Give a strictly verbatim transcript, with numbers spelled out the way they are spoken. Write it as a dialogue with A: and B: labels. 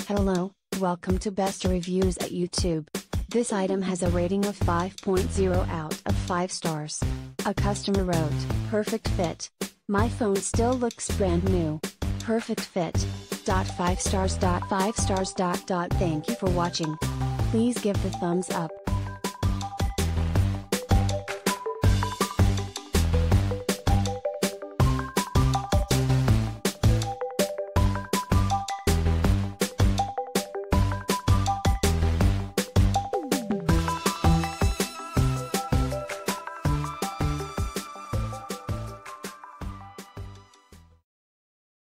A: Hello, welcome to Best Reviews at YouTube. This item has a rating of five point zero out of five stars. A customer wrote, "Perfect fit. My phone still looks brand new. Perfect fit. Dot five stars. Dot five stars. Dot dot. Thank you for watching. Please give the thumbs up.